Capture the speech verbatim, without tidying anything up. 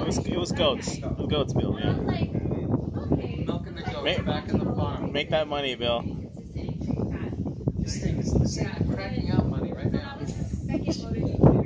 was it was goats. It was goats, Bill. Yeah. Milking the goats Make, back in the farm. make that money, Bill. This thing is cracking out money right now.